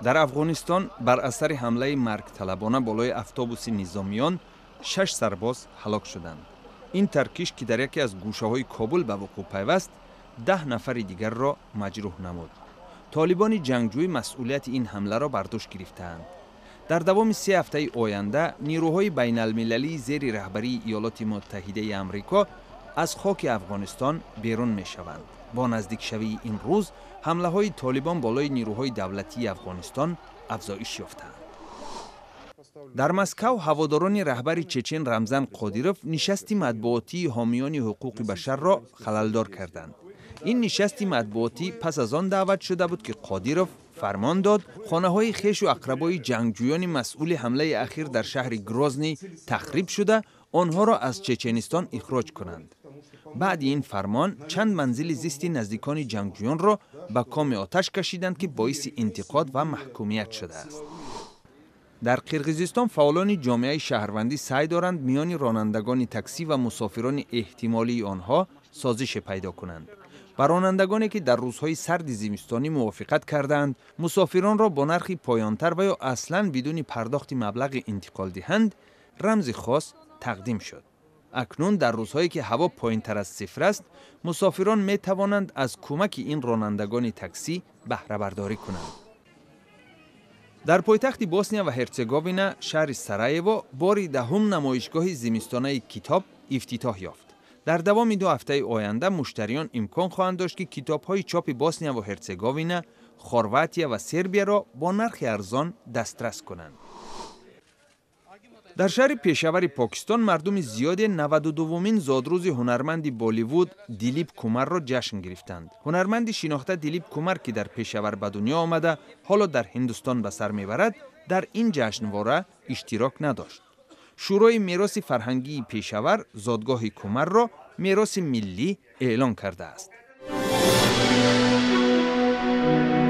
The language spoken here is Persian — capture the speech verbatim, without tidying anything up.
در افغانستان بر اثر حمله مرگ طلبانه بالای اتوبوس نظامیان شش سرباز هلاک شدند. این ترکیش که در یکی از گوشه‌های کابل به وقوع پیوست، ده نفر دیگر را مجروح نمود. طالبان جنگجوی مسئولیت این حمله را بر دوش گرفتند. در دوام سه هفته آینده نیروهای بین المللی زیر رهبری ایالات متحده آمریکا از خاک افغانستان بیرون می شوند. با نزدیک شوی این روز حمله های طالبان بالای نیروهای دولتی افغانستان افزایش یافتند. در مسکو هواداران رهبر چچن رمضان قادیروف نشست مطبوعاتی حامیان حقوق بشر را خللدار کردند. این نشست مطبوعاتی پس از آن دعوت شده بود که قادیروف فرمان داد خانه‌های خویش و اقربای جنگجویان مسئول حمله اخیر در شهر گروزنی تخریب شده آنها را از چچنستان اخراج کنند. بعد این فرمان چند منزل زیستی نزدیکان جنگجویان را به کام آتش کشیدند که باعث انتقاد و محکومیت شده است. در قرقیزستان فعالان جامعه شهروندی سعی دارند میان رانندگان تاکسی و مسافران احتمالی آنها سازش پیدا کنند. بر رانندگانی که در روزهای سرد زمستانی موافقت کردند مسافران را با نرخی پایانتر و یا اصلاً بدون پرداخت مبلغ انتقال دهند، رمز خاص تقدیم شد. اکنون در روزهایی که هوا پایین‌تر از صفر است، مسافران می توانند از کمک این رانندگان تاکسی بهره برداری کنند. در پایتخت بوسنیا و هرزگوین شهر سرایوو بار دهم نمایشگاه زمستانه کتاب افتتاح یافت. در دوام دو هفته آینده مشتریان امکان خواهند داشت که کتاب‌های چاپ بوسنیا و هرزگوین، خرواتیا و سربیا را با نرخ ارزان دسترس کنند. در شهر پیشاور پاکستان مردم زیادی نود و دومین زادروز هنرمند بالیوود دیلیپ کومار را جشن گرفتند. هنرمند شناخته دیلیپ کومار که در پیشاور به دنیا آمده حالا در هندوستان به سر میبرد در این جشنواره اشتراک نداشت. شورای میراث فرهنگی پیشاور زادگاه کومار را میراث ملی اعلان کرده است.